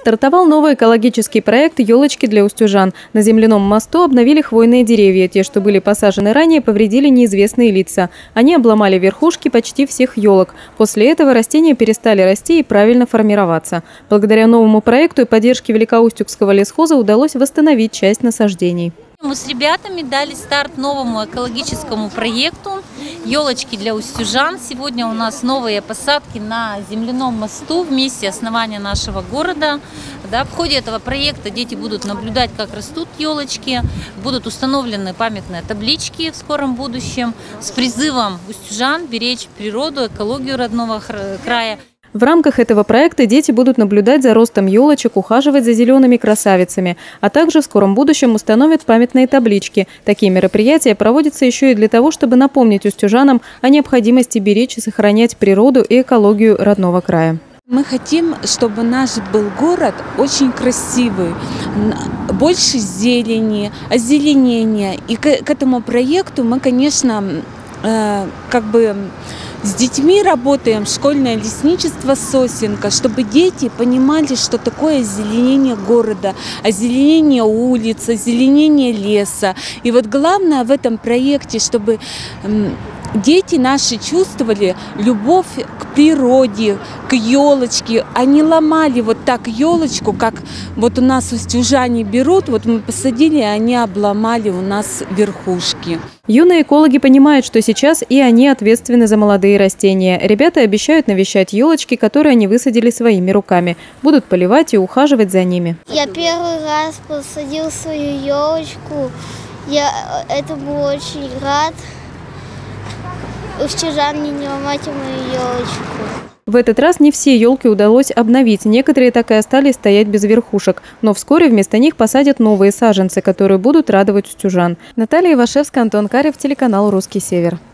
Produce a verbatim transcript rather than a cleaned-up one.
Стартовал новый экологический проект «Елочки для устюжан». На земляном мосту обновили хвойные деревья. Те, что были посажены ранее, повредили неизвестные лица. Они обломали верхушки почти всех елок. После этого растения перестали расти и правильно формироваться. Благодаря новому проекту и поддержке Великоустюгского лесхоза удалось восстановить часть насаждений. Мы с ребятами дали старт новому экологическому проекту «Елочки для устюжан». Сегодня у нас новые посадки на земляном мосту в месте основания нашего города. Да, в ходе этого проекта дети будут наблюдать, как растут елочки, будут установлены памятные таблички в скором будущем с призывом устюжан беречь природу, экологию родного края. В рамках этого проекта дети будут наблюдать за ростом елочек, ухаживать за зелеными красавицами, а также в скором будущем установят памятные таблички. Такие мероприятия проводятся еще и для того, чтобы напомнить устюжанам о необходимости беречь и сохранять природу и экологию родного края. Мы хотим, чтобы наш был город очень красивый, больше зелени, озеленения. И к этому проекту мы, конечно, как бы... с детьми работаем, школьное лесничество «Сосенка», чтобы дети понимали, что такое озеленение города, озеленение улиц, озеленение леса. И вот главное в этом проекте, чтобы дети наши чувствовали любовь к природе, к елочке. Они ломали вот так елочку, как вот у нас устюжане берут, вот мы посадили, и они обломали у нас верхушки. Юные экологи понимают, что сейчас и они ответственны за молодые растения. Ребята обещают навещать елочки, которые они высадили своими руками. Будут поливать и ухаживать за ними. Я первый раз посадил свою елочку. Я этому очень рад. Устюжан, не ломайте мою елочку. В этот раз не все елки удалось обновить. Некоторые так и остались стоять без верхушек. Но вскоре вместо них посадят новые саженцы, которые будут радовать устюжан. Наталья Ивашевская, Антон Карев, телеканал «Русский Север».